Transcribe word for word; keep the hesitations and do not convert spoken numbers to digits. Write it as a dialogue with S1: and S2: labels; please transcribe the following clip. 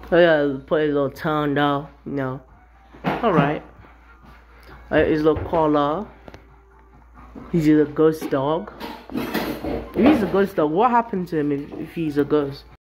S1: Oh yeah, put his little tongue down, you know. Alright. Uh, his little collar. He's a ghost dog. If he's a ghost dog, what happened to him if, if he's a ghost?